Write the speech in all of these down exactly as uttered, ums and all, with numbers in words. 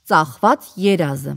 ծախված երազը։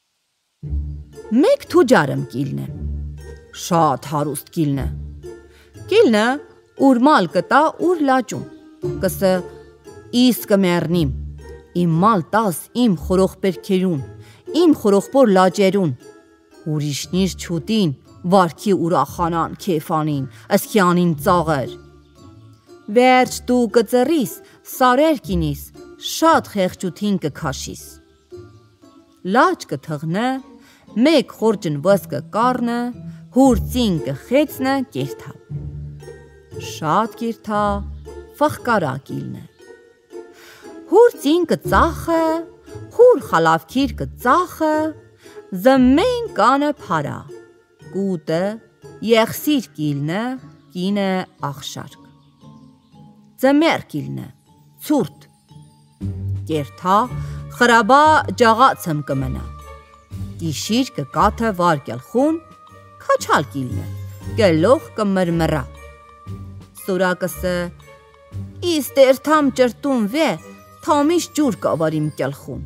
Մեկ թուջարըմ կիլն է, շատ հարուստ կիլն է։ Կիլնը ուր մալ կտա ուր լաճում, կսը իս կմեռնիմ, իմ մալ տաս իմ խորոխբերքերուն, իմ խորոխբոր լաճերուն, ուրիշնիր չուտին, վարքի ուրախանան քեֆանին, ասքյանին ծաղեր։ Վերջ դու կծրիս, սարեր կինիս, շատ խեղճութին կքաշիս։ Լաճ կթղնը, մեկ խորջն վսկը կարնը, հուր ծին կխեցնը կերթա։ Շատ կերթա, վախկարա կիլնը։ Հուր ծին կծախը, հուր խալավքիր կծախը, զմեն կանը պարա, կուտը, եղսիր կիլնը, կինը աղշարկ։ Ձմեր կիլնը, ծուրտ, կերթա, խրաբա ջաղացմ կմնա, գիշիր կկաթը վարկել քաչալ կիլնը, կելող կմրմրա։ Սուրակսը, իս տերթամ ճրտում վե, թամիշ ջուր կավարիմ կելխուն։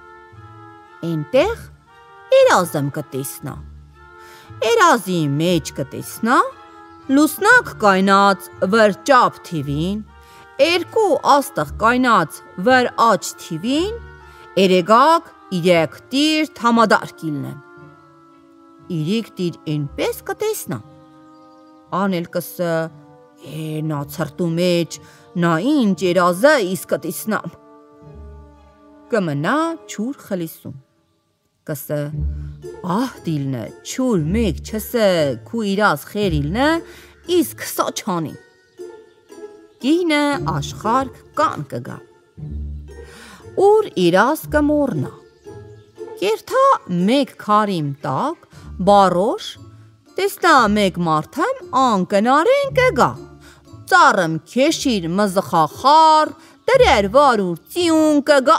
Ենտեղ երազմ կտեսնա, երազի մեջ կտեսնա, լուսնակ կայնած վր ճապ թիվին, երկու աստղ կայնած վր աչ թիվին, երեգակ իրեք տիր թամադար կիլնը։ Իրիկ տիր ենպես կտեսնա, անել կսը, է նա ծրտու մեջ, նա ինչ երազը իս կտեսնամ։ Կմնա չուր խլիսում, կսը, ահ դիլնը, չուր մեկ չսը կու իրազ խերիլնը, իս կսա չանի։ Կինը աշխարկ կան կգա, ուր իրազ կմորնա, կերթա մեկ քարիմ տակ, բարոշ, տեսնա մեկ մարդեմ անկնարեն կգա, ծարմ քեշիր մզխախար, դրեր վարուր ծիուն կգա,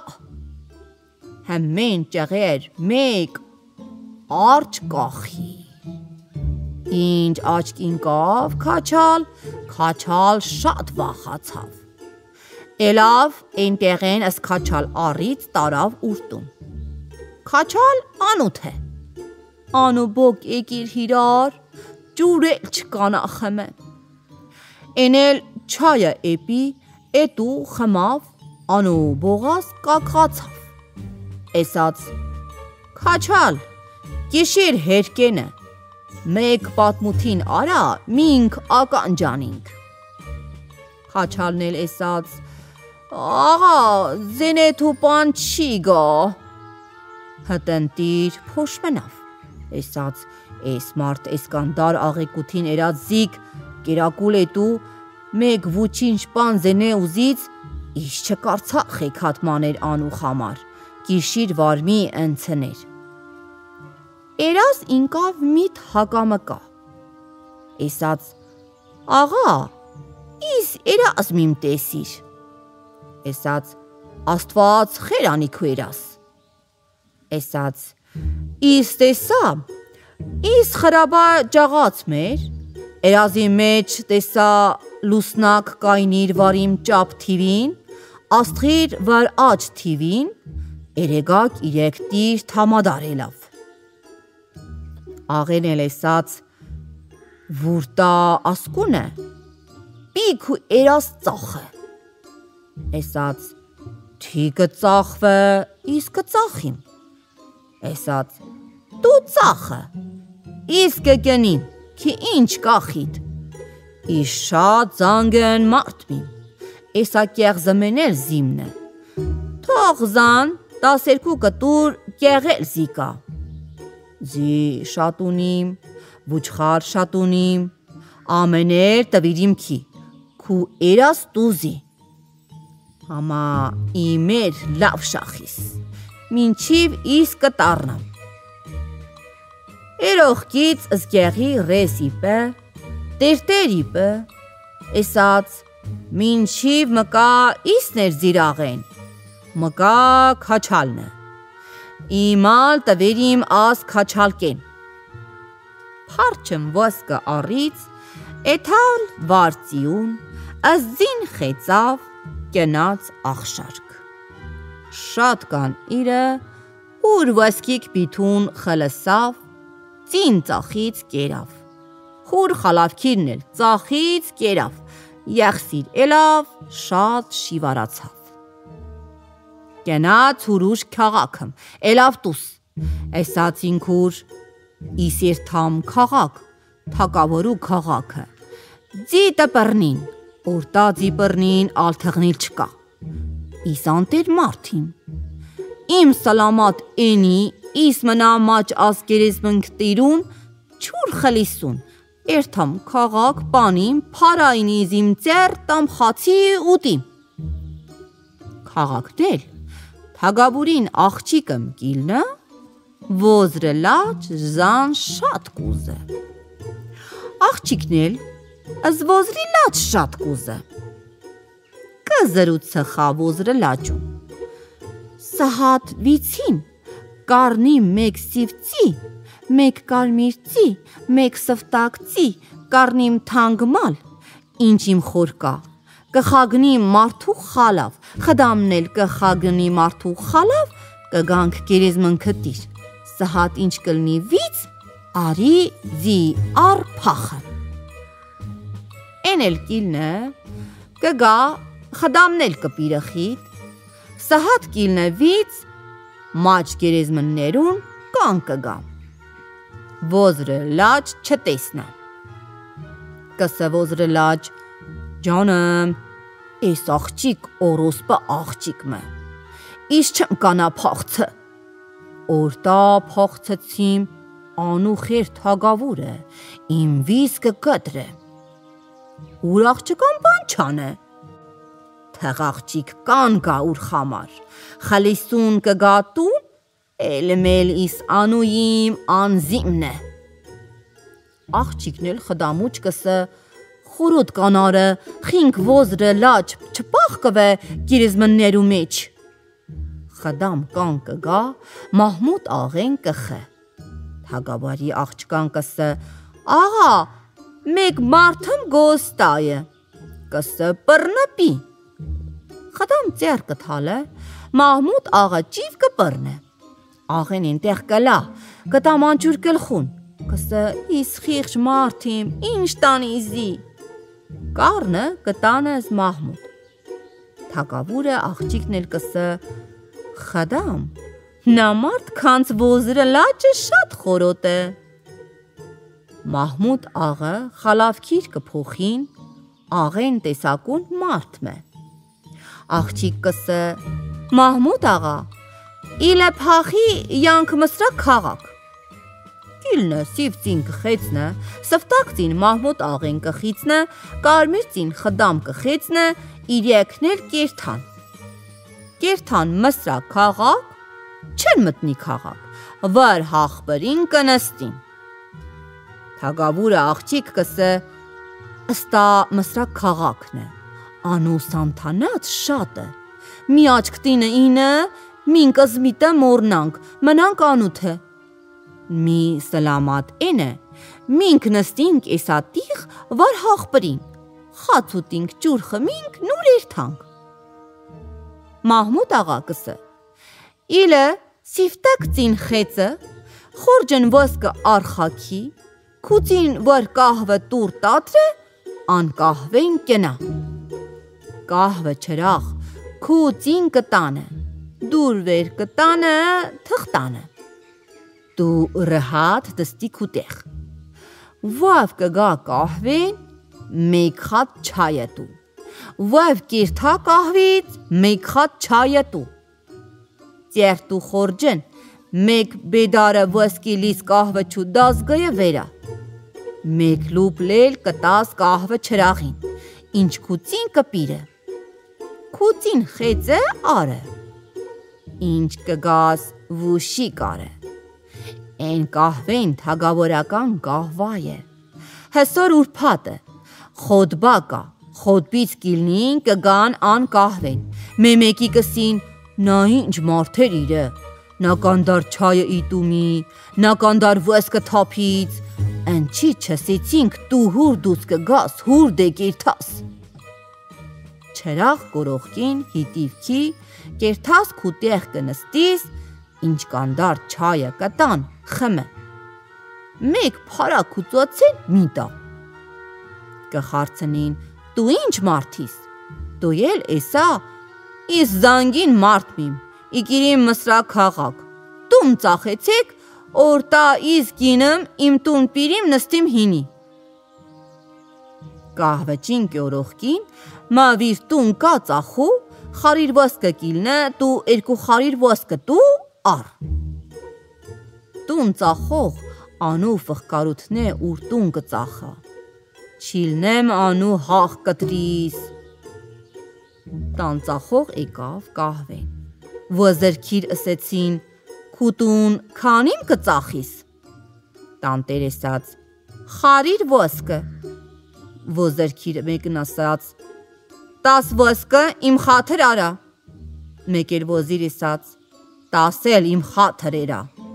հմեն ճեղեր մեկ արջ կախի, ինչ աչքին կավ քաչալ, քաչալ շատ վախացավ, էլավ ենտեղեն ըս քաչալ առից տարավ ուրտում, քաչալ անութ է, անուբոք եկիր հիրար, ջուրել չկանախմը, էնել չայը էպի, էտու խմավ, անուբողաս կակղացավ, էսած, քաչալ, գիշիր հերկենը, մեկ պատմութին արա մինք ականջանինք։ Քաչալն էլ էսած, աղա զենեթու պան չի գա, հտնտիր փոշմնավ, էսած էս մարդ էսկանդար աղեկութին էրած զիք, կերակուլ էտու, մեկ վուչին շպան զենե ուզից, իս չկարցա խեքատմաներ անու խամար, գիշիր վարմի ընցներ։ Էրազ ինկավ միտ հակամկա, էսած, աղա, իս էրազ միմ տեսիր, էսած, աստված խերանիքու էրազ, էսած, իս տեսա, իս խրաբա ջաղաց մեր, էրազի մեջ տեսա լուսնակ կայնիր վարիմ ճապ թիվին, աստղիր վար աչ թիվին, երեգակ իրեք տիր թամադարելավ։ Աղեն էլ էսած, վուրտա ասկունը, պիք ու էրաս ծախը, էսած, թի կծախվը, իս կծախիմ, էսած, դու ծախը, իս կգնիմ, քի ինչ կախիտ, իս շատ զանգն մարդմիմ, էսա կեղզմենել զիմնը, թող զան տասերկու կտուր կեղել զիկա, զի շատ ունիմ, վուչխար շատ ունիմ, ամեներ տվիրիմ քի, քու էրաս տուզի, համա իմեր լավ շախիս, մինչիվ իս կտարնամ։ Երողքից զգեղի ռեսիպը, տերտերիպը, էսած, մինչիվ մկա իսներ զիրաղեն, մկա քաչալնը, իմալ տվերիմ աս քաչալկեն, պարչմ վասկը առից, էթալ վարծիուն, ազին խեցավ, կնաց աղշարկ, շատ կան իրը, Հուր վասկիկ բիթուն խլսավ, ծին ծախից կերավ, հուր խալավքիրն էլ ծախից կերավ, եղսիր էլավ, շատ շիվարացավ։ Կենաց հուրուշ քաղաքըմ, էլավ տուս, էսաց ինքուր, իսիրթամ քաղաք, թակավորու քաղաքը, ձիտը պրնին, ուրտա ձիպրնին ալթղնիլ չկա, իսանտեր մարդիմ, իմ սալամատ էնի, իս մնա մաչ ասկերես մնքտիրուն, չուր խլիսուն, երթամ քաղաք պանիմ, պարայնիզ իմ ծեր տամ խացի ուտիմ։ Քաղաքդել, թագավորին աղջիկըմ կիլնը, ոզրը լաչ զան շատ կուզը։ Աղջիկնել, îți vozri laci șatcuză. Căzăruță havozră laciu. Sahat vițin, carni meg sivți, meg carmirți, meg săftacți, carnim tangmal, inchim xorca. Կխագնի մարդու խալավ, խդամնել կխագնի մարդու խալավ, կգանք գերեզմն քտիր, սհատ ինչ կլնի վից, արի ձի ար փախը։ Էն էլ կիլնը, կգա խդամնել կպիրը խիտ, սհատ կիլնը վից, մաչ գերեզմններուն կան կգա, ոզրը լաչ չտեսնա, կսը ոզրը լաչ, Ջանım, էս աղջիկ օրոսպը աղջիկմը, իս չմ կանա փախցը, օրտա փախցեցիմ, անու խեր թագավուրը, իմ վիսկը կտրը, ուր աղջիկան բան չանը, թեղ աղջիկ կան գա ուր խամար, խլիսուն կգա տուն, էլմել իս անու իմ անզիմն է, աղջիկն էլ խդամուչ կսը, Խորոտ կանարը, խինք ոզրը լաչ, չպախկվե գիրիզմններու մեջ։ Խդամ կան կգա, մահմուտ աղեն կխը։ Թագավարի աղջկան կսը, աղա, մեկ մարդըմ գոստայը, կսը պրնպի։ Խդամ ծեր կթալը, մահմուտ աղա ճիվ կպրնը։ Աղեն ինտեղ կլա, կտամանջուր կլխուն, կսը իս խիղճ մարդիմ, ինչ տանիզի։ Կարնը կտանը ես մահմուտ, թագավուրը աղջիկն էլ կսը, խադամ, նամարդ կանց ոզրը լաչը շատ խորոտ է։ Մահմուտ աղը խալավքիր կփոխին, աղեն տեսակուն մարդմ է։ Աղջիկ կսը, մահմուտ աղա, իլը փախի յանք մսրա քաղաք։ Կիլնը սիվծին կխեցնը, սվտակցին մահմուտ աղեն կխիցնը, կարմիրծին խդամ կխեցնը, իրյեքնել կերթան։ Կերթան մսրա քաղաք, չեն մտնի քաղաք, վար հաղբրին կնստին։ Թագավուրը աղջիկ կսը, ըստա մսրա քաղաքն է, անու սանթանած շատը, մի աչկտինը ինը, մին կզմիտը մորնանք, մնանք անութը։ Մի սլամատ էնը, մինք նստինք էսատիղ վար հաղբրին, խացուտինք ճուր խմինք նուր երթանք։ Մահմուտ աղա կսը, իլը սիվտակ ծին խեցը, խորջն վոսկը արխաքի, կուծին վար կահվը տուր տատրը, ան կահվեն կենա։ Կահվը չրաղ, կուծին կտանը, դուր վեր կտանը, թղտանը։ Դու ռհատ դստի կուտեղ, վավ կգա կահվեն, մեկ խատ չայը դու, վավ կիրթա կահվից, մեկ խատ չայը դու, ծեր դու խորջն, մեկ բեդարը վոսկիլիս կահվը չու դազգայը վերա, մեկ լուպ լել կտաս կահվը չրաղին, ինչ կուծին կպիրը, կուծին խեցը արը, ինչ կգաս վուշի կարը, Են կահվեն թագավորական կահվա է, հսոր ուրպատը, խոդբա կա, խոդբից կիլնին կգան ան կահվեն, մեմեկի կսին, նա ինչ մարդեր իրը, նա կանդար չայը իտումի, նա կանդար վոսկը թապից, ընչի չսիցինք տու հուր դուս կգաս, հուր դե կերթաս։ Չրաղ կորողքին հիտիվքի, կերթաս կուտեղ կնստիս, ինչ կանդար չայը կտան խմը, մեկ փարակ ու ծոցին մի տա։ Կխարցնին, դու ինչ մարդիս, դու էլ էսա, իս զանգին մարդ միմ, իգիրիմ մսրա քաղաք, տում ծախեցեք, որ տա իս գինım իմ տուն պիրիմ նստիմ հինի։ Կահվեջին կյորողքին, մավիր տուն կա ծախու, խարիր ոսկը կիլնը, դու երկու խարիր ոսկը դու ար։ Տուն ծախող անու ֆղկարութն է ուր տուն կծախա, չիլնեմ անու հաղ կտրիս։ Տան ծախող եկավ կահվեն, ոզրքիր ասեցին, քուտուն քանիմ կծախիս։ Տան տերեսած, խարիր ոսկը, ոզրքիր մեկն ասաց, տաս ոսկը իմ խաթր արա, մեկ էլ ոզիր ասաց, տասել իմ խաթր էրա,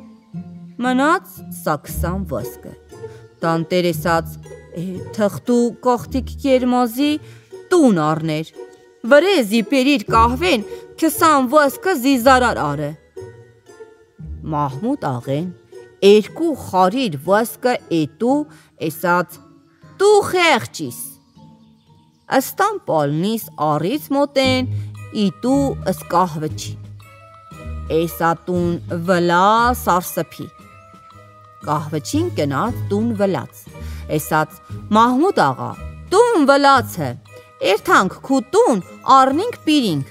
մնաց սաքսան ոսկը, տան տերեսած, թղթու կողտիկ կերմազի տուն արներ, վրեզի պերիր կահվեն, քսան ոսկը զիզարար արը։ Մահմուդ աղեն, երկու խարիր ոսկը էտու էսած, դու խեղճիս, աստան պալնիս առից մոտեն, իտու ըսկահվչին, էսատուն վլա սարսպի, կահվչին կնած տուն վլաց, էսած Մահմուդ աղա, տուն վլաց է, երթանք քու տուն արնինք պիրինք։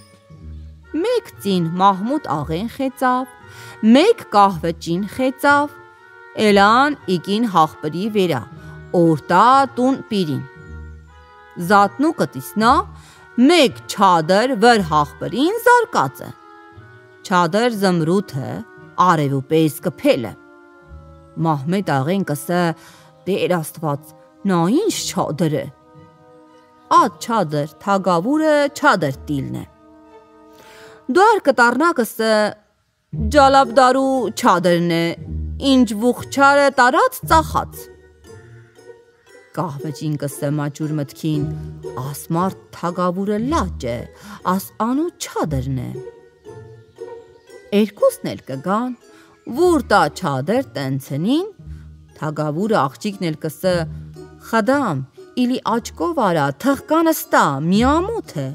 Մեկ ծին Մահմուդ աղեն խեցավ, մեկ կահվչին խեցավ, էլան իգին հաղպրի վերա, օրտա տուն պիրին։ Զատնու կտիսնա, մեկ չադր վր հաղպրին զարկած է, չադր զմրութը արևու պես կփելը։ Մահմեդ աղեն կսը, դեր աստված, նա ինչ չադր է։ Ատ չադր թագավուրը չադր տիլն է։ Դուար կտարնա կսը, ջալաբդարու չադրն է, ինչ վուխչարը տարած ծախած։ Կահվեջին կսը մաջուր մտքին, աս մարդ թագավուրը լաճ է, աս անու չադրն է։ Երկուսն էլ կգան, վուր տա չադր տնցնին, թագավուրը աղջիկն էլ կսը, խդամ, իլի աչկով արա, թղկան ստա, միամութ է։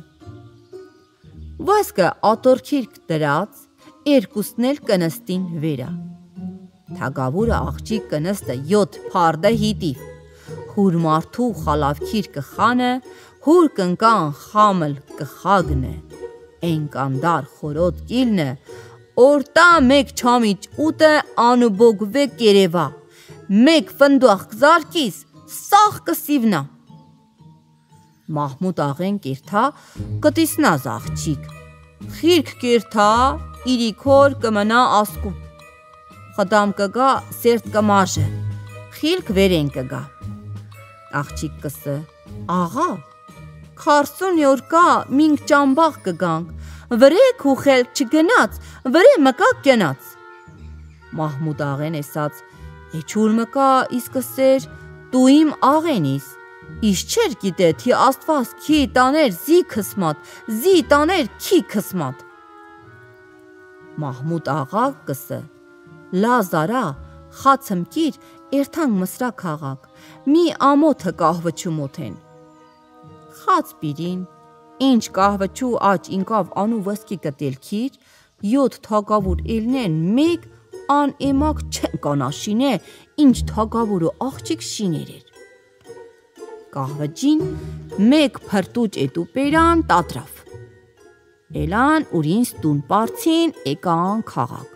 Վասկը ատորքիր դրած, երկուսն էլ կնստին վերա։ Թագավուրը աղջիկ կնստը յոթ փարդը հիտիվ, հուր մարդու խալավքիր կխանը, հուր կնկան խամլ կխագնը, են կանդար խորոտ կիլնը, օրտա մեկ չամիչ ուտը անուբոգվե կերևա, մեկ ֆնդուախ կզարկիս, սաղ կսիվնա։ Մահմուդ աղեն կիրթա, կտիսնազ աղջիկ, խիրք կիրթա, իրիքոր կմնա ասկու, խդամ կգա, սերտ կմաժը, խիլք վերեն կգա։ Աղջիկ կսը, աղա, քարսուն յորկա մինք ճամբաղ կգանք, վրեք ու խելք չգնաց, վրե մկա կենաց։ Մահմուդ աղեն էսած, էչուր մկա իսկսեր, դու իմ աղենիս, իս չեր գիտե, թի աստված քի տաներ զի քսմատ, զի տաներ քի քսմատ։ Մահմուդ աղա կսը, լազարա, խացմ կիր, երթանք մսրա քաղաք, մի ամոթը կահվչու մոթեն։ Խաց պիրին, ինչ կահվչու աչ ինկավ անու վսկի կտելքիր, յոթ թագավուր էլնեն մեկ ան էմակ չեն կանաշին է, ինչ թագավուրը աղջիկ շիներ էր։ Կահվջին մեկ փրտուճ էտու պերան տատրավ։ Էլան ուրինս տուն պարցին էկան քաղաք։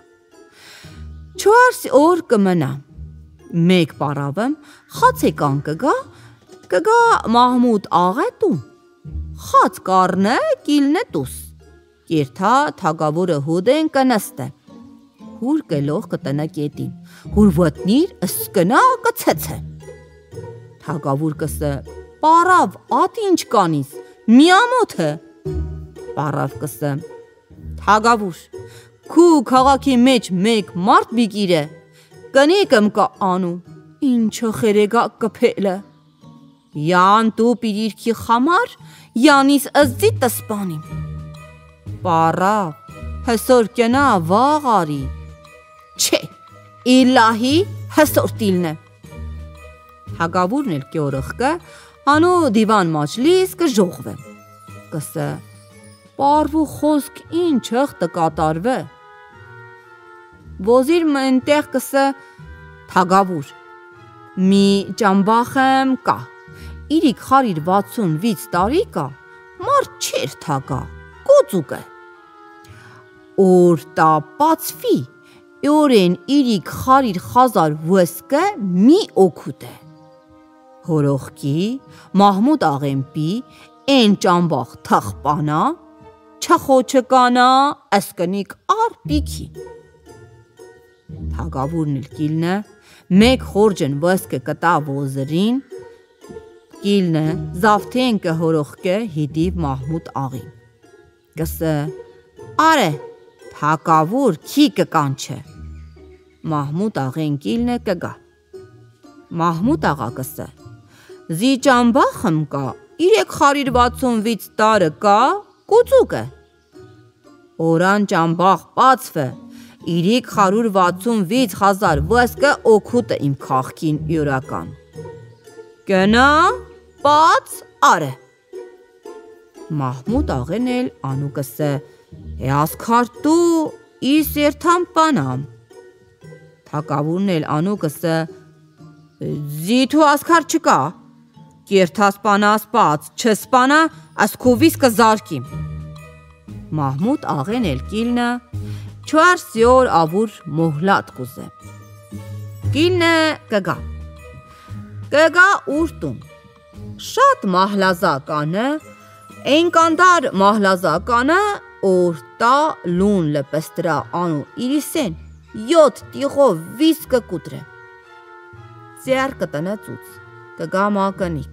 Չորս օր կմնա, մեկ պարավըմ խաց էկան կգա, կգա Մահմուդ աղա տուն, խաց կարնը կիլնը տուս, կերթա թագավորը հուդեն կնստը, հուր կլող կտնը կետին, հուր վտնիր ըսկնա կցեցը։ Թագավոր կսը, պարավ ատ ինչ կանիս, միամոթը։ Պարավ կսը, թագավոր, քու քաղաքի մեջ մեկ մարդ բիգիր է, կնիկըմ կա անու, ինչը խերեգա կպելը։ Յան տու պիրիրքի խամար, յանիս ըզդի տսպանիմ։ Պարավ, հսոր կենա վաղ արի, չէ, իլլահի հսոր տիլն է, հագավուրն էլ կյորըխկը, անու դիվան մաչլիս կժողվե, կսը, պարվու խոսք ինչըղ տկատարվե, ոզիր մենտեղ կսը, թագավուր, մի ճամբախեմ կա, իրիք խարիր վաթսունվից տարի կա, մարդ չեր թագա, կոծուկ է, որ տա պացվի, օրեն իրիք խարիր խազար վսկը մի օքուտ է, հորողքի, Մահմուդ աղեմպի, են ճամբախ թախպանա, չխոչկանա, ասկնիկ արպիքի, թագավուրն էլ կիլնը, մեկ խորջն վսկը կտա ոզրին, կիլնը զավթեն կհորողկը հիդիվ Մահմուդ աղին, կսը, արե, թագավուր քի կկանչը, Մահմուդ աղեն կիլնը կգա, Մահմուդ աղա կսը, զի ճամբախմ կա, իրեք խարիր վաթսունվից տարը կա, կուծուկ է, օրան ճամբախ պացվը, իրիք խարուր վաթսունվից խազար վսկը օքուտը իմ խաղքին յորական, կնա, պաց, արը, Մահմուդ աղեն էլ անու կսը, Եասքարտու իս երթամ պանամ, թագավուրն էլ անու կսը, զիթու ասքար չկա, կերթասպանա ասպաց, չսպանա, ասքովիս կզարկիմ, Մահմուդ աղեն էլ կիլնը, չար սյոր ավուր մոհլատ կուզե, կիլնը կգա, կգա ուրտուն, շատ մահլազականը, են կանդար մահլազականը, որ տա լուն լպստրա անու իրիսեն, յոթ տիղով վիս կկուտրե, ծեր կտնը ծուց, կգա մակնիկ,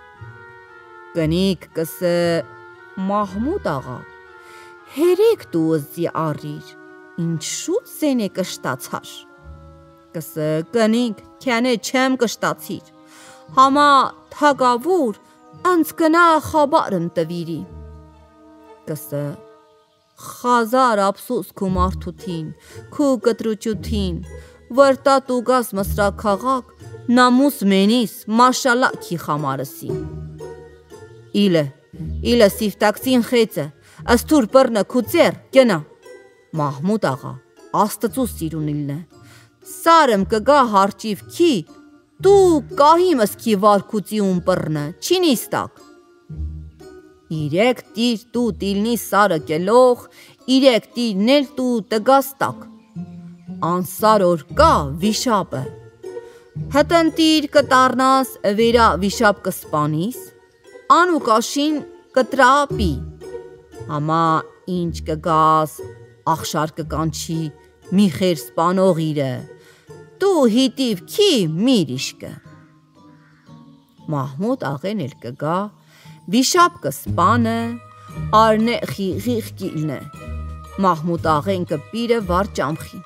կնիկ կսը Մահմուդ աղա, հերեք դու զի առիր, ինչու զեն է կշտացար, կսը կնիկ կենե չեմ կշտացիր, համա թագավուր անցկնա խաբարմ տվիրի, կսը խազար ապսուս քու մարդութին, քու կտրուչութին, վրտա տուգաս մսրա քաղաք, նամուս մենիս, մաշալա քի խամարսի, իլը, իլը սիվտակցին խեցը, աստուր պրնը քուծեր, կենա, Մահմուդ աղա, աստծու սիրունիլն է, սարմ կգա հարճիվ քի, դու կահիմս քի վարկուցիուն պրնը, չինիստակ, իրեք տիր տու տիլնի սարը կելող, իրեք տիրնել տու տգաստակ, անսար որ կա վիշապը, հտնտիր կտարնաս վերա վիշապ կսպանիս, անու կաշին կտրապի, համա ինչ կգաս, ախշար կկանչի, մի խեր սպանող իրը, դու հիտիվ քի միրիշկը, Մահմուդ աղեն էլ կգա, վիշապ կսպանը, արնե խիղիղ կիլնը, Մահմուդ աղեն կպիրը վար ճամխի,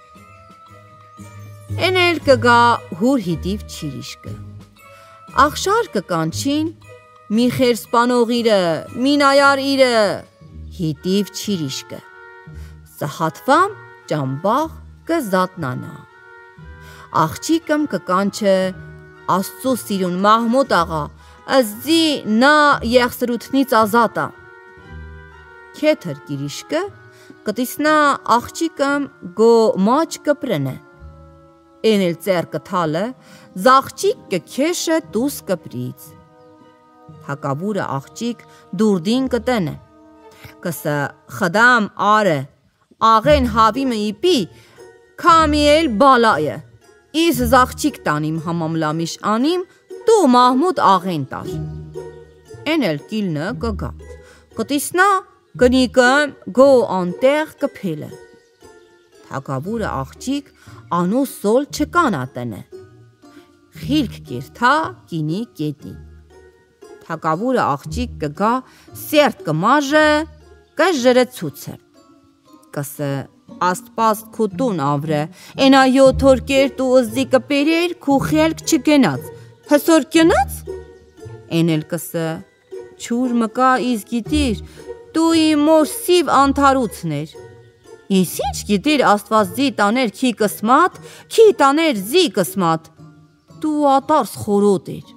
են էլ կգա հուր հիտիվ չիրիշկը, ախշար կկանչին, մի խեր սպանող իրը, մի նայար իրը, հիտիվ չիրիշկը, սահատվամ ճամբաղ կզատնանա, աղջիկմ կկանչը, աստծու սիրուն Մահմուդ աղա, ըզի նա եղսրութնից ազատա, քեթր գիրիշկը, կտիսնա աղջիկմ գո մաչ կպրնը, են էլ ծեր կթալը, զաղջիկ կքեշը տուս կպրից, հակավուրը աղջիկ դուրդին կտենը, կսը խդամ արը, աղեն հավիմը իպի, կամիել բալայը, իզ զաղջիկ տանիմ համամլամիշ անիմ, դու Մահմուդ աղեն տար, են էլ կիլնը կգա, կտիսնա կնիկը գո անտեղ կպելը, թագավուրը աղջիկ անու սոլ չկանատենը, խիրք կերթա կինի կետի, թագավուրը աղջիկ կգա սերտ կմաժը կժրեցուցը, կսը աստպաստ քուտուն ավրը, ենա յոթ որ կերտ ու ըզի կպերեր քու խելք չգենաց, հսոր կենաց, են էլ կսը, չուր մկա իզ գիտիր, դու իմ մոր սիվ անթարուցներ, Իս ինչ գիտիր Աստված զի տաներ քի կսմատ, քի տաներ զի կսմատ, դու ատարս խորոտ էր։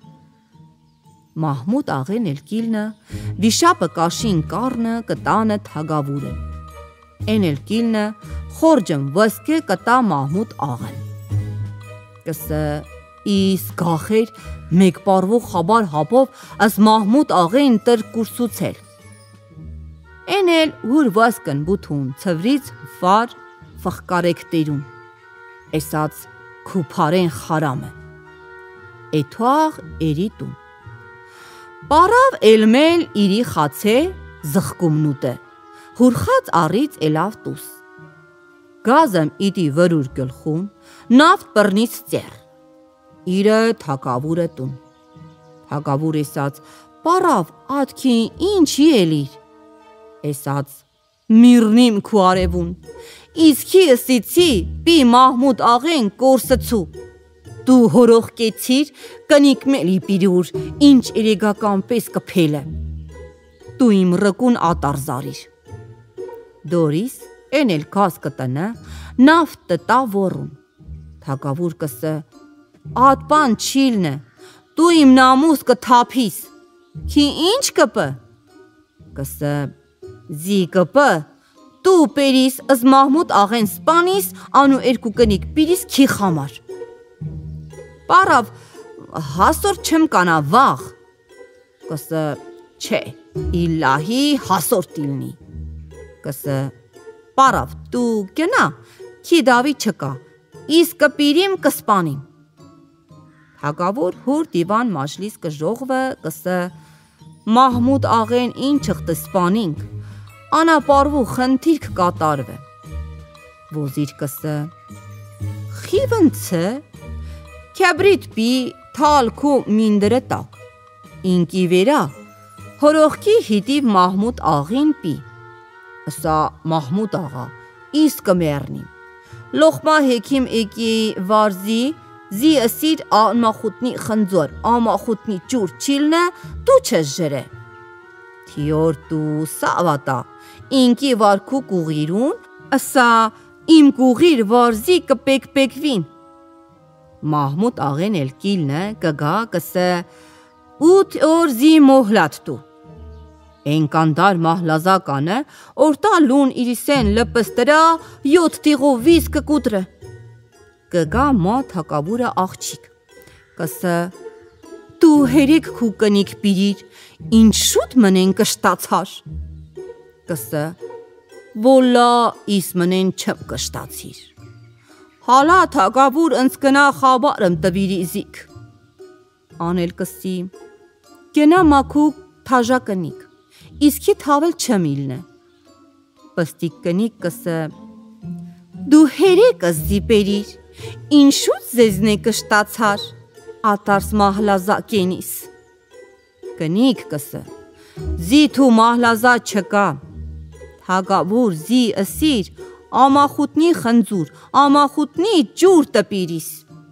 Մահմուդ աղեն էլ կիլնը, վիշապը կաշին կարնը կտանը թագավուրը։ Են էլ կիլնը, խորջն վսկե կտա Մահմուդ աղեն։ Կսը իս գախեր մեկ պարվող խաբար հապով աս Մահմուդ աղեն տր կուրսուցել։ Են էլ հուր վասկն բութուն ծվրից վար վխկարեք տերուն, էսած քուպարեն խարամը, էթուաղ էրի տուն։ Պարավ էլմել իրի խացե զխկումնուտը, հուրխած առից էլավ տուս։ Գազմ իդի վրուր գլխուն, նավտ բրնից ծեր, իրը թակավուրը տուն։ Թակավուր էսած, պարավ ատքին ինչի էլիր, էսած միրնիմ քու արևուն, իսքի ըսիցի պի Մահմուդ աղեն կորսծու, դու հորող կեցիր կնիք մելի պիրուր, ինչ երեգական պես կպելը, դու իմ ռկուն ատար զարիր։ Դորիս են էլ կաս կտնը, նավտ տտա որուն, թակավուր կսը, ատպան չիլնը, դու իմ նամուս կթափիս, քի ինչ կպը, կսը, զի կպը, դու պերիս ըզ Մահմուդ աղեն սպանիս, անու երկու կնիք պիրիս քի խամար։ Պարավ, հասոր չմ կանա վաղ, կսը, չէ, իլահի հասոր տիլնի, կսը, պարավ, դու կնա, քի դավի չկա, իս կպիրիմ կսպանիմ։ Թագավոր հուր դիվան մաժլիս կժողվը, կսը, Մահմուդ աղեն ինչըղ տսպանինք, անապարվու խնդիրք կատարվը։ Ոզիր կսը, խիվնցը, կեբրիտ պի թալքու մինդրը տակ, ինքի վերա, հորողքի հիտիվ Մահմուդ աղին պի, ասա Մահմուդ աղա, իս կմերնիմ, լոխմա հեքիմ էկի վարզի, զի ասիր ամախուտնի խնձոր, ամախուտնի ճուր չիլնը, դու չես ժրե։ Թիոր դու սավատա, ինքի վարկու կուղիրուն, ասա իմ կուղիր վարզի կպեկ-պեկվին։ Մահմուդ աղեն էլ կիլնը կգա կսը, ութ օր զի մոհլատ դու։ Ենկանդար մահլազականը, օրտա լուն իրիսեն լպստրա, յոթ տիղու վիզ կկուտրը։ Կգա մա թակավուրը աղջիկ, կսը, դու հերեք քու կնիք պիրիր, ինչ շուտ մնեն կշտացար, կսը, վոլա իս մնեն չմ կշտացիր, հալա թակավուր ընցկնա խաբարըմ տվիրի զիք, անել կսի, կենա մաքու թաժա կնիք, իսքի թավել չմ իլնը, պստիկ կնիք կսը, դու հերեք ըս զիպերիր, Ինչուց զեզնե կշտացար, ատարս մահլազա կենիս, կնիք կսը, զի թու մահլազա չկա, թագավուր զի ասիր, ամախուտնի խնձուր, ամախուտնի ջուր տպիրիս,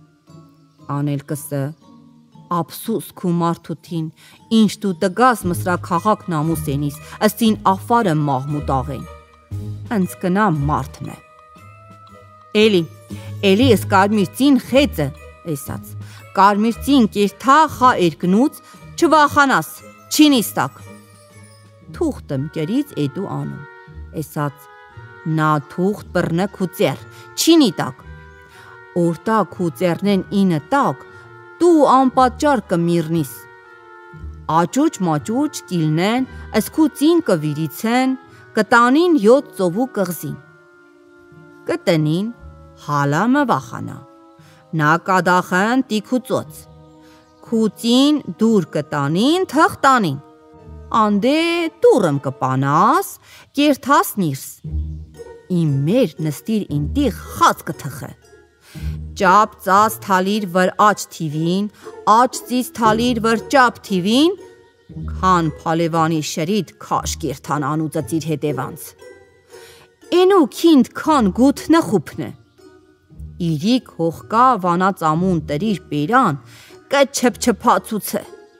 անել կսը, ապսուս քու մարդութին, ինչ դու տգաս մսրա քաղաք նամուսենիս, ըստին ախվարը Մահմուդ աղեն, ընց կնա մարդմը։ Էլի, էլի ես կարմիրծին խեցը, էսած, կարմիրծին կերթա խա երկնուց, չվախանաս, չինիստակ։ Թուղտըմ կերից էդու անում, էսած, նա թուղտ բրնը քուծեր, չինի տակ, օրտա քուծերնեն ինը տակ, դու անպատճար կմիրնիս, աճուճ մաճուճ կիլնեն, ասկուծին կվիրիցեն, կտանին յոտ ծովու կղզին, կտնին, հալամը վախանա, նա կադախն տիքուծոց, քուծին դուր կտանին թղտանին, անդե տուրըմ կպանաս, կերթաս նիրս, իմ մեր նստիր ինտիղ խաց կթխը, ճապ ծաս թալիր վր աչ թիվին, աչ ծիս թալիր վր ճապ թիվին, քան պալևանի շրիտ քաշ կերթան անուծծիր հետևանց, ենու քինդ քան գութնը խուպնը, իրիք հողկա վանած ամուն տրիր պերան, կը չպչպացուցը,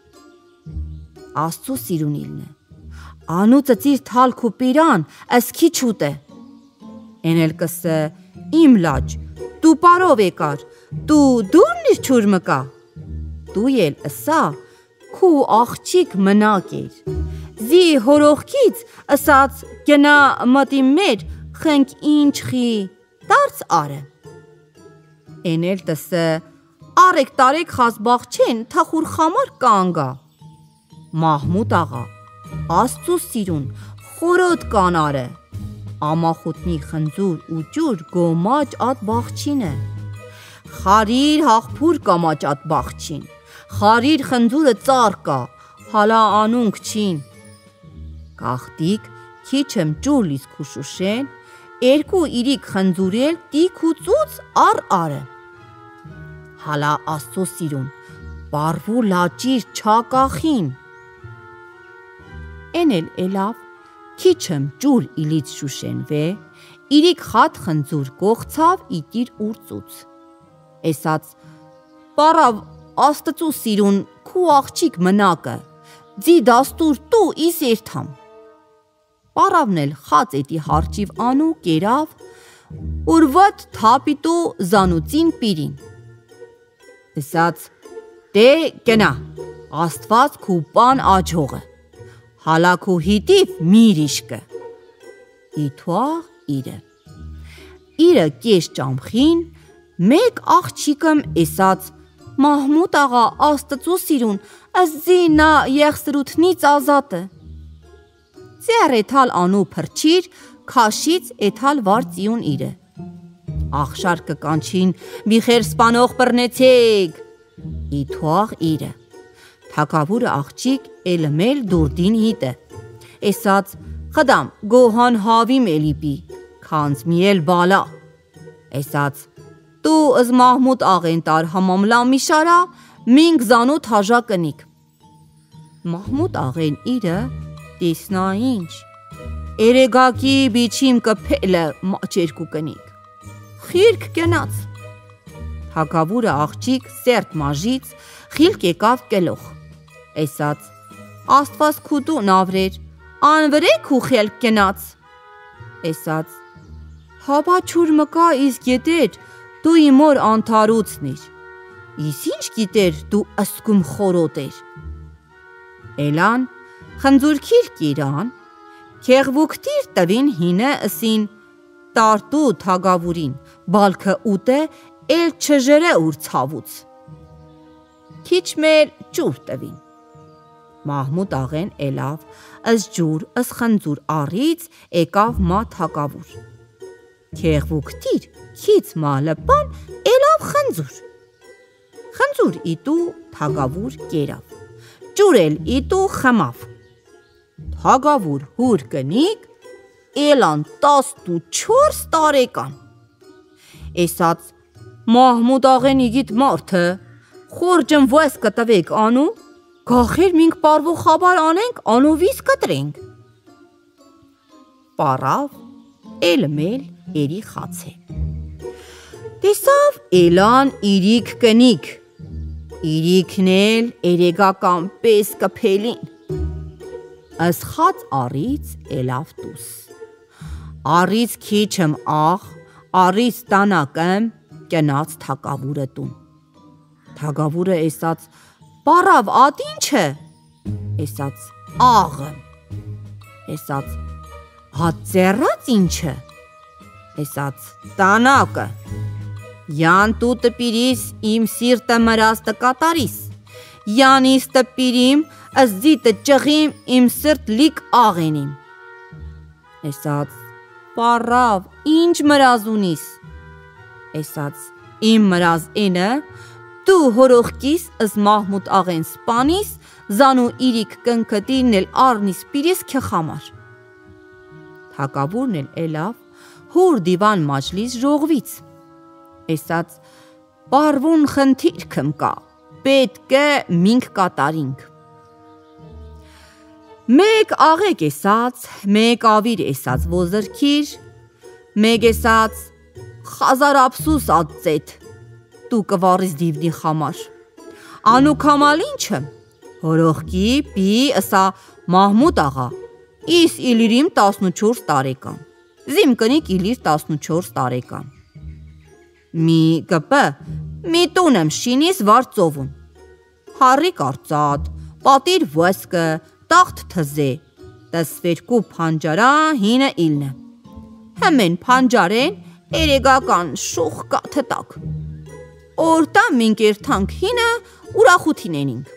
աստու սիրուն իլնը, անուծծիր թալքու պերան, ասքի չուտ է, Էնել կսե իմ լաջ, դու պարով եկար, դու դուրն իս չուր մկա։ Դու ել ըսա, քու աղջիկ մնակ էր։ Զի հորողքից ըսած գնա մտի մեր, խենք ինչ խի, դարց արը։ Էնել տսը, արեք տարեք խազբաղ չեն, թախուր խամար կանգա։ Մահմուդ աղա, աստծու սիրուն, խորոտ կանարը, ամախոտնի խնձուր ու ջուր գոմաճ ատ բաղչինը, խարիր հաղփուր կամաճ ատ բաղչին, խարիր խնձուրը ծար կա, հալա անունք չին, կաղտիկ քիչեմ ջուր լիս քուշուշեն, երկու իրիք խնձուրել տիք ու ծուց ար արը, հալա աստծու սիրուն, բարվու լաճիր չակախին, էնել էլավ, քիչեմ ջուր իլից շուշենվե, իրիք խատ խնձուր կողցավ իտիր ուրծուց, էսած, պարավ աստծու սիրուն քու աղջիկ մնակը, ձի դաստուր տու իս երթամ, պարավն էլ խած էտի հարճիվ անու կերավ, ուրվատ թապիտու զանուծին պիրին, Դսած, դե գնա, աստված քու պան աջողը, հալա քու հիտիվ միր իշկը, իտուաղ իրը, իրը կես ճամխին, մեկ աղջիկըմ էսած, Մահմուդ աղա աստծու սիրուն, ըզի նա եղսրութնից ազատը, ձեր էթալ անու փրչիր, քաշից էթալ վար ծիուն իրը, Աղշար կկանչին, միխեր սպանող պրնեցեք, իտուաղ իրը, թակավուրը աղջիկ էլմել դուրդին հիտը, էսած խդամ գոհան հավիմ էլիպի, քանց միել բալա, էսած տու îz Մահմուդ աղեն տար համամլա միշարա, մինք զանու թաժա կնիք, Մահմուդ աղեն իրը տեսնա ինչ, էրեգակի բիչիմ կպելը մաչերկու կնիք, Խիրք կենաց, թակավուրը աղջիկ սերտ մաժից, խիլք եկավ կելող, էսած, աստված քուտու նավրեր, անվրեք ու խելք կենաց, էսած, հապա չուր մկա իս գետեր, դու իմոր անթարուցնիր, իս ինչ գիտեր դու ասկում խորոտ էր, էլան, խնձուրքիր կիրան, կեղվուկտիր տվին հինը ըսին, տարտու թագավուրին, բալքը ուտե էլ չժրե ուր ցավուց, քիչ մեր ջուր տվին, Մահմուդ աղեն էլավ, ըս ջուր, ըս խնձուր առից եկավ մա թագավուր, կեղվուկտիր, քիչ մալպան էլավ խնձուր, խնձուր իտու թագավուր կերավ, ջուր էլ իտու խմավ, թագավուր հուր կնիք, Էլան տասնուչորս տարեկան, էսած Մահմուդ աղեն իգիտ մարդը, խորջն վայս կտվեք անու, գախեր մինք պարվու խաբար անենք անովիս կտրենք, պարավ էլմել էրի խացե, տեսավ էլան իրիք կնիք, իրիքն էլ էրեգական պես կպելին, ըս խած առից էլավ տուս, Առից քիչմ աղ, առից տանակեմ, կնաց թակավուրը տուն, թագավուրը էսած, պարավ ատ ինչը, էսած աղը, էսած հատ ձեռած ինչը, էսած տանակը, յան տու տպիրիս իմ սիրտը մրազ տկատարիս, յանիս տպիրիմ, ըս զիտը ճղիմ իմ սրտ լիք աղենիմ, էսած պարավ ինչ մրազ ունիս, էսած իմ մրազ ինը, դու հորողքիս ըս Մահմուդ աղեն սպանիս, զանու իրիք կնքտիրն էլ արնիս պիրիս քխամար, թակավուրն էլ էլավ, հուր դիվան մաջլիս ժողվից, էսած պարվուն խնդիրքմ կա, պետք է մինք կատարինք, Մեկ աղեք էսած, մեկ ավիր էսած ոզրքիր, մեկ էսած խազար ապսուս ատծետ, դու կվարիս դիվնի խամար, անու կամալ ինչը, հորողքի պի ըսա Մահմուդ աղա, իս իլիրիմ տասնուչորս տարեկան, Զիմ կնիկ իլիր տասնուչորս տարեկան։ Մի կպը, մի տուն եմ շինիս վար ծովուն։ Հարի կարծատ, պատիր վսկը, տախտ թզե, տսվերկու փանջարա հինը իլնը։ Հմեն փանջարեն երեգական շուխ կաթտակ։ Օրտա մինկերթանք հինը ուրախութին ենինք։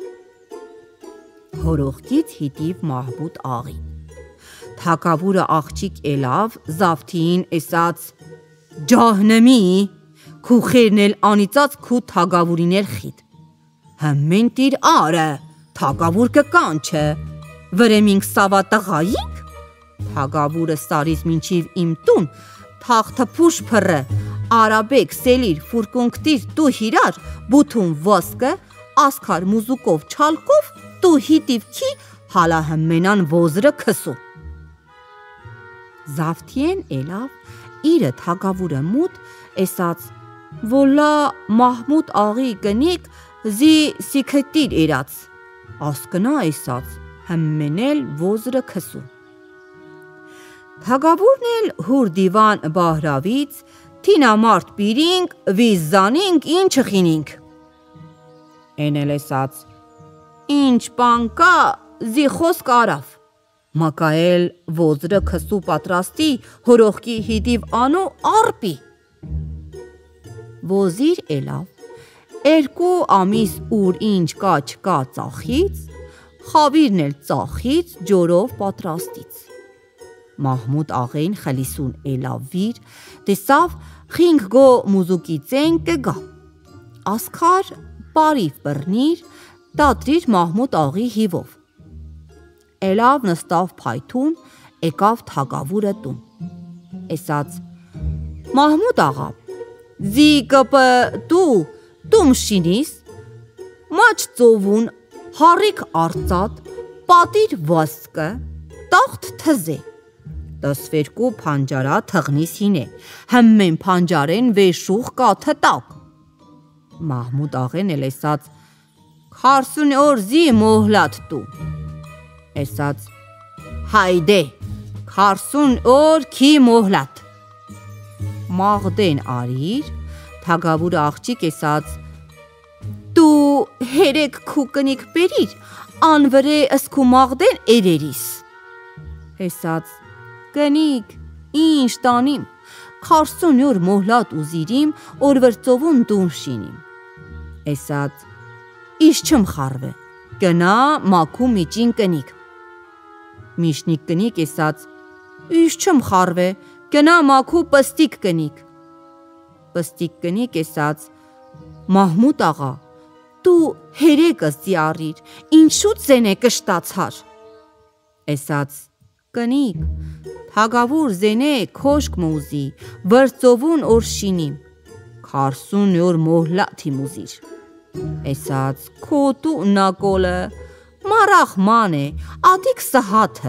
Հորողքից հիտիվ Մահմուդ աղին։ Թակավուրը աղջիկ էլավ զավթին էսած ջահնեմի քու խերն էլ անիծած քու թագավուրիներ խիտ։ Հմեն տիր արը, թագավուր կկանչը, վրեմինք սավատղայինք։ Թագավուրը սարից մինչիվ իմ տուն, թաղթը փուշ փռը, արաբեկ սելիր ֆուրկունքտիր տու հիրար, բութուն վոսկը, ասքար մուզուկով չալկով, տու հիտիվ քի հալա հմենան ոզրը քսու։ Զավթիեն էլավ իրը թագավուրը մուտ էսած Վոլա Մահմուդ աղի կնիկ զի սիքետիր էրած, ասկնա էսած հմմենել ոզրը քսու։ Թագավուրն էլ հուր դիվան բահրավից թինամարդ պիրինք վիզանինք ինչ խինինք։ Են էլ էսած ինչ պան կա զի խոսք արավ։ Մակայել ոզրը քսու պատրաստի հորողքի հիդիվ անու արպի։ Ոզիր էլավ երկու ամիս ուր ինչ կա չկա ծախից, խավիրն էլ ծախից ջորով պատրաստից։ Մահմուդ աղեն խլիսուն էլավ վիր, տեսավ խինք գո մուզուկի ծեն կգա։ Ասքար բարիվ բռնիր, տատրիր Մահմուդ աղի հիվով։ Էլավ նստավ փայթուն, եկավ թագավուրը տուն։ Էսած Մահմուդ աղա, զի կպը դու տում շինիս, մաչ ծովուն, հարիք արծատ, պատիր վասկը, տախտ թզե, տսվերկու փանջարա թղնիս հինե, հմմեն փանջարեն վեշուխ կաթը տակ։ Մահմուդ աղեն էլ էսած քարսուն օր զի մոհլատ տու։ Էսած հայդե, քարսուն օր քի մոհլատ։ Մաղդեն արիր, թագավուրը աղջիկ էսած դու հերեք քու կնիկ բերիր, անվրե ըսքու մաղդեն էրերիս։ Էսած կնիկ, ինչ տանիմ, քարսուն օր մոհլատ ուզիրիմ, օրվրծովուն տուն շինիմ։ Էսած իշ չմ խարվե, կնա մաքու միջին կնիկ։ Միշնիկ կնիկ էսած իշ չմ խարվե, կնա մաքու պստիկ կնիկ։ Պստիկ կնիկ էսած Մահմուդ աղա, դու հերեկս ձիարիր, ինչու ձենե կշտացար։ Էսած կնիկ, թագավուր զենե քոշկ մուզի, վրծովուն օր շինիմ, քարսուն օր մոհլաթի մուզիր։ Էսած քոտու նակոլը, մարախման է, ադիք սահաթը։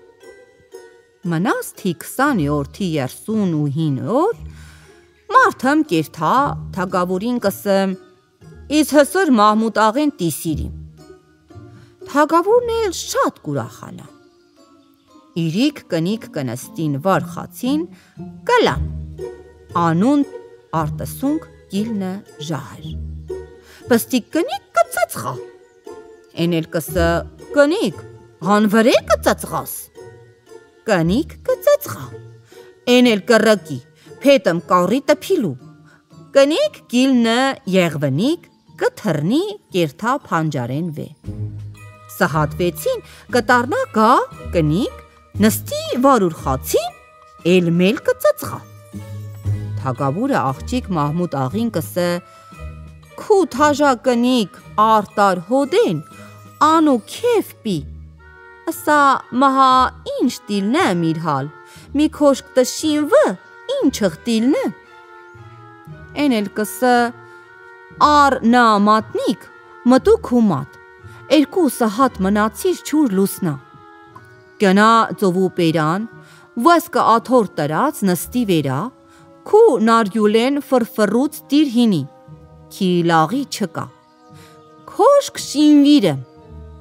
Մնաս թի քսան օր թի երսուն ու հին օր, մարդըմ կերթա թագավուրին կսը, իս հսր Մահմուդ աղեն տիսիրիմ։ Թագավուրն էլ շատ կուրախալա։ Իրիք կնիկ կնստին վար խացին, կլան, անուն արտսունք գիլնը ժահր։ Պստիկ կնիկ կծծղա։ Են էլ կսը կնիկ, ғանվրե կծծղաս։ Կնիկ կծծղա։ Են էլ կրակի, փետմ կառի տպիլու։ Կնիկ գիլնը եղվնիկ կթրնի կերթա փանջարեն վե։ Սահատվեցին կտարնա գա կնիկ, նստի վարուր խացին, էլ մել կծծղա։ Թագավուրը աղջիկ Մահմուդ աղին կսը քու թաժա կնիկ արտար հոդեն, անու քեվ պի, ասա մահա ինչ տիլնը միր հալ, մի քոշկ տշինվը, ինչըղ տիլնը։ Են էլ կսը ար նա մատնիկ, մտու քու մատ, երկու սահատ մնացիր չուր լուսնա։ Կնա ծովու պերան, վսկը աթոր տրած նստի վերա, քու նարյուլեն ֆրֆռուց տիր հինի, քի լաղի չկա։ Քոշկ շինվիրը,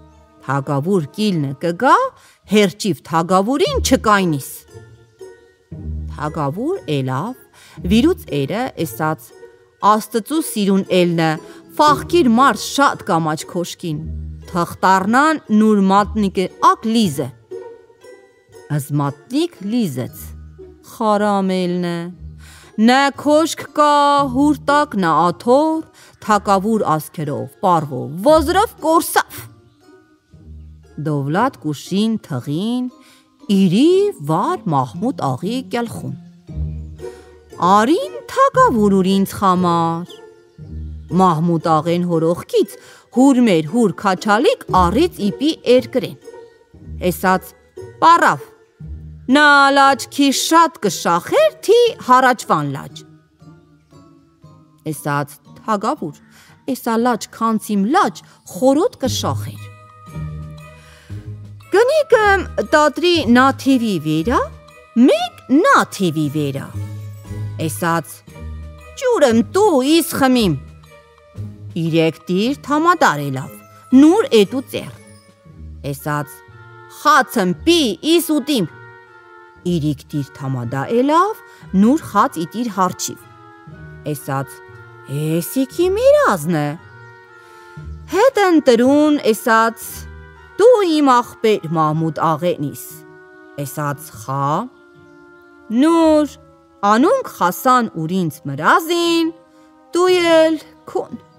թագավուր կիլնը կգա, հերճիվ թագավուրին չկայնիս։ Թագավոր ելավ, վիրուց էրը էսաց Աստծու սիրուն էլնը ֆախկիր մարդ շատ կամաչ քոշկին թղտարնան նուր մատնիկը ակ լիզը Ազմատնիկ լիզեց խարամ էլնը Նա քոշկ կա հուրտակ նա աթոր թակավուր ասքերով պարվով ոզրով կորսավ Դովլատ կուշին թղին իրի վար Մահմուդ աղի կյալխուն Արին թակավուր ինձ խամար Մահմուդ աղեն հորողքից հուր մեր հուր քաչալիկ առից իպի երկրեն Էսաց պարավ Նա լաչքի շատ կշախեր թի հարաճվան լաչ Էսաց թագավուր Էսա լաչ քանցիմ լաչ խորոտ կշախեր Գնիկըմ տատրի նա թիվի վերա մեկ նա թիվի վերա Էսաց ջուրըմ տու իս խմիմ Իրեք դիր թամադար էլավ նուր էտու ծեր Էսաց խացըմ պի իս ուտիմ Իրիք դիր թամադա էլավ նուր խաց իտիր հարչիվ Էսաց էսիքի միրազնը Հետ ընտրուն էսաց դու իմ աղբեր Մահմուդ աղենիս Էսաց խա Նուր Անունք խասան ուրինց մրազին, դու էլ քուն